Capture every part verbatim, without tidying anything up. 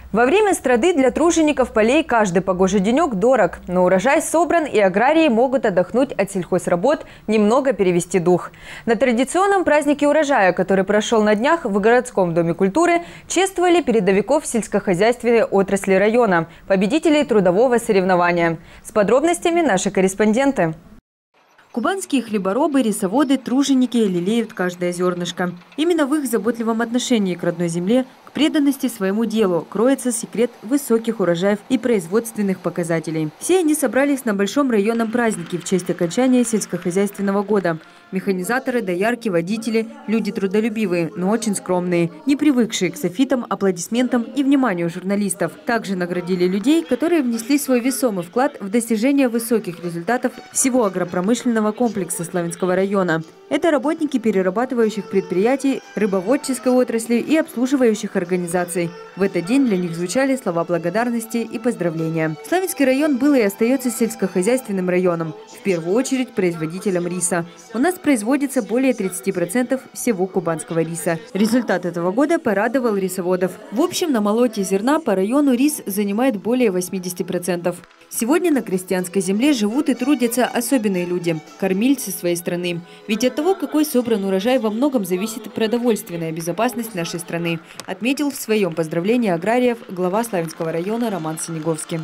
Во время страды для тружеников полей каждый погожий денек дорог, но урожай собран, и аграрии могут отдохнуть от сельхозработ, немного перевести дух. На традиционном празднике урожая, который прошел на днях в городском доме культуры, чествовали передовиков сельскохозяйственной отрасли района, победителей трудового соревнования. С подробностями наши корреспонденты. Кубанские хлеборобы, рисоводы, труженики лелеют каждое зернышко. Именно в их заботливом отношении к родной земле, к преданности своему делу кроется секрет высоких урожаев и производственных показателей. Все они собрались на большом районном празднике в честь окончания сельскохозяйственного года. Механизаторы, доярки, водители – люди трудолюбивые, но очень скромные, не привыкшие к софитам, аплодисментам и вниманию журналистов. Также наградили людей, которые внесли свой весомый вклад в достижение высоких результатов всего агропромышленного комплекса Славянского района. Это работники перерабатывающих предприятий, рыбоводческой отрасли и обслуживающих организаций. В этот день для них звучали слова благодарности и поздравления. Славянский район был и остается сельскохозяйственным районом, в первую очередь производителем риса. У нас производится более тридцати процентов всего кубанского риса. Результат этого года порадовал рисоводов. В общем, на молоте зерна по району рис занимает более восьмидесяти процентов. Сегодня на крестьянской земле живут и трудятся особенные люди – кормильцы своей страны. Ведь от того, какой собран урожай, во многом зависит продовольственная безопасность нашей страны, отметил в своем поздравлении аграриев глава Славянского района Роман Синеговский.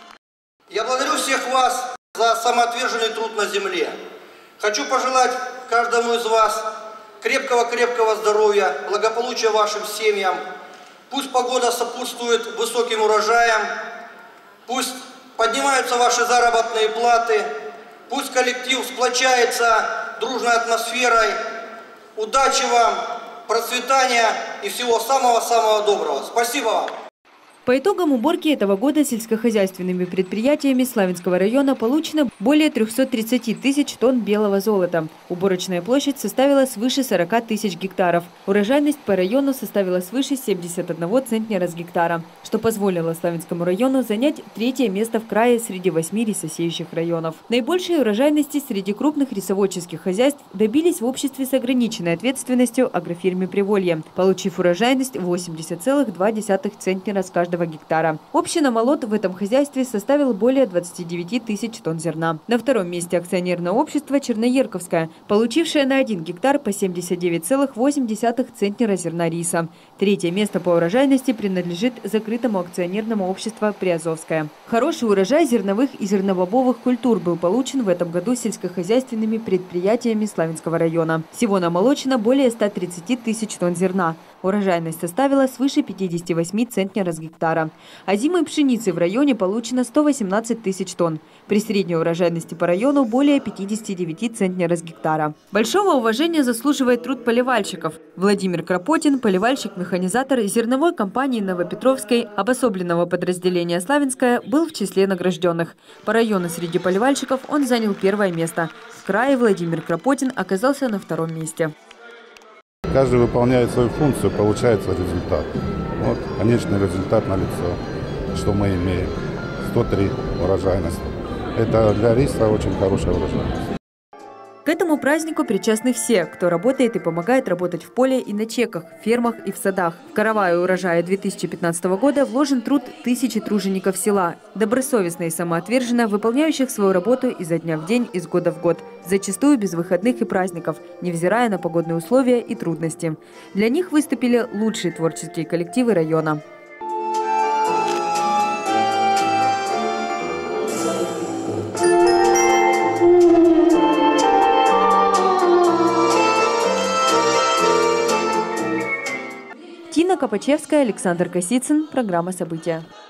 Я благодарю всех вас за самоотверженный труд на земле. Хочу пожелать каждому из вас крепкого-крепкого здоровья, благополучия вашим семьям. Пусть погода сопутствует высоким урожаям, пусть поднимаются ваши заработные платы, пусть коллектив сплочается дружной атмосферой. Удачи вам, процветания и всего самого-самого доброго. Спасибо вам. По итогам уборки этого года сельскохозяйственными предприятиями Славянского района получено более трёхсот тридцати тысяч тонн белого золота. Уборочная площадь составила свыше сорока тысяч гектаров. Урожайность по району составила свыше семидесяти одного центнера с гектара, что позволило Славянскому району занять третье место в крае среди восьми рисосеющих районов. Наибольшей урожайности среди крупных рисоводческих хозяйств добились в обществе с ограниченной ответственностью агрофирме «Приволье», получив урожайность восемьдесят целых два десятых центнера с каждого гектара. Общий намолот в этом хозяйстве составил более двадцати девяти тысяч тонн зерна. На втором месте акционерное общество «Черноерковское», получившее на один гектар по семьдесят девять целых восемь десятых центнера зерна риса. Третье место по урожайности принадлежит закрытому акционерному обществу «Приазовское». Хороший урожай зерновых и зернобобовых культур был получен в этом году сельскохозяйственными предприятиями Славянского района. Всего намолочено более ста тридцати тысяч тонн зерна. Урожайность составила свыше пятидесяти восьми центнера с гектара. А зимой пшеницы в районе получено сто восемнадцать тысяч тонн. При средней урожайности по району более пятидесяти девяти центнера с гектара. Большого уважения заслуживает труд поливальщиков. Владимир Кропотин, поливальщик-механизатор зерновой компании Новопетровской обособленного подразделения «Славянское», был в числе награжденных. По району среди поливальщиков он занял первое место. В крае Владимир Кропотин оказался на втором месте. Каждый выполняет свою функцию, получается результат. Вот конечный результат налицо, что мы имеем. сто три урожайность. Это для риса очень хорошая урожайность. К этому празднику причастны все, кто работает и помогает работать в поле и на чеках, фермах и в садах. В каравай урожая две тысячи пятнадцатого года вложен труд тысячи тружеников села, добросовестно и самоотверженно выполняющих свою работу изо дня в день, из года в год, зачастую без выходных и праздников, невзирая на погодные условия и трудности. Для них выступили лучшие творческие коллективы района. Тина Копачевская, Александр Косицын. Программа «События».